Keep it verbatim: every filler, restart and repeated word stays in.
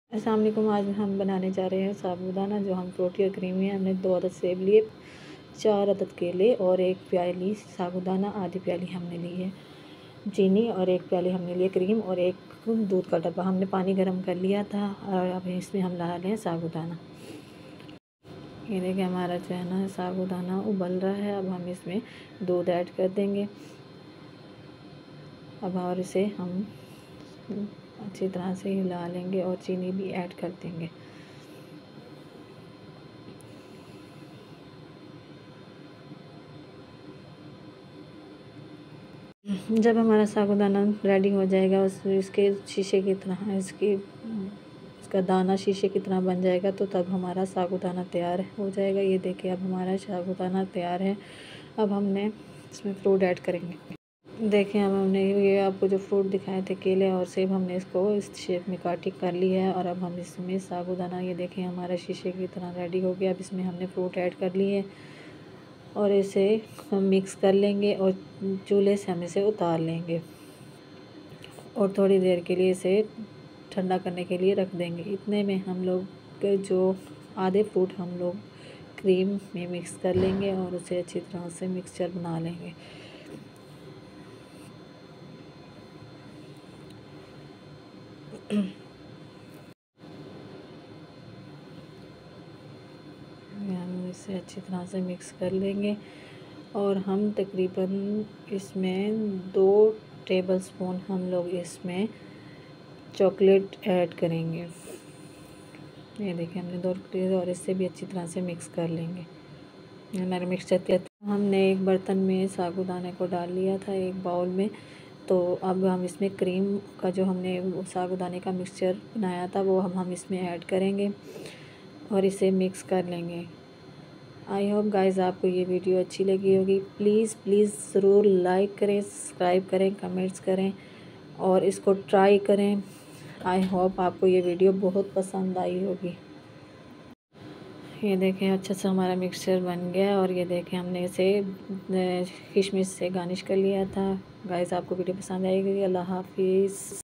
अस्सलाम वालेकुम। आज हम बनाने जा रहे हैं साबूदाना, जो हम रोटी और क्रीम है। हमने दो अदद सेब लिए, चार अदद केले और एक प्याली साबूदाना, आधी प्याली हमने ली है चीनी और एक प्याली हमने लिए क्रीम और एक दूध का डब्बा। हमने पानी गर्म कर लिया था और अब इसमें हम डाल रहे हैं साबूदाना। ये देखिए हमारा जो है ना साबूदाना उबल रहा है। अब हम इसमें दूध ऐड कर देंगे। अब और इसे हम अच्छी तरह से हिला लेंगे और चीनी भी ऐड कर देंगे। जब हमारा साबूदाना रेडी हो जाएगा, उस इसके शीशे की तरह इसकी इसका दाना शीशे की तरह बन जाएगा, तो तब हमारा साबूदाना तैयार हो जाएगा। ये देखिए अब हमारा साबूदाना तैयार है। अब हमने इसमें फ्रूट ऐड करेंगे। देखिए अब हमने ये आपको जो फ्रूट दिखाए थे केले और सेब, हमने इसको इस शेप में काटी कर ली है और अब हम इसमें साबूदाना, ये देखिए हमारा शीशे की तरह रेडी हो गया। अब इसमें हमने फ्रूट ऐड कर लिए और इसे हम मिक्स कर लेंगे और चूल्हे से हम इसे उतार लेंगे और थोड़ी देर के लिए इसे ठंडा करने के लिए रख देंगे। इतने में हम लोग जो आधे फ्रूट हम लोग क्रीम में मिक्स कर लेंगे और उसे अच्छी तरह से मिक्सचर बना लेंगे। हम इसे अच्छी तरह से मिक्स कर लेंगे और हम तकरीबन इसमें दो टेबल स्पून हम लोग इसमें चॉकलेट ऐड करेंगे। ये देखिए हमने दो टेबल और इससे भी अच्छी तरह से मिक्स कर लेंगे। हमारे मिक्सचर के हमने एक बर्तन में साबूदाने को डाल लिया था, एक बाउल में। तो अब हम इसमें क्रीम का जो हमने साबूदाने का मिक्सचर बनाया था वो हम हम इसमें ऐड करेंगे और इसे मिक्स कर लेंगे। आई होप गाइज़ आपको ये वीडियो अच्छी लगी होगी। प्लीज़ प्लीज़ ज़रूर लाइक करें, सब्सक्राइब करें, कमेंट्स करें और इसको ट्राई करें। आई होप आपको ये वीडियो बहुत पसंद आई होगी। ये देखें अच्छा सा हमारा मिक्सचर बन गया और ये देखें हमने इसे किशमिश से गार्निश कर लिया था। गाइज़ आपको वीडियो पसंद आएगी। अल्लाह हाफिज़।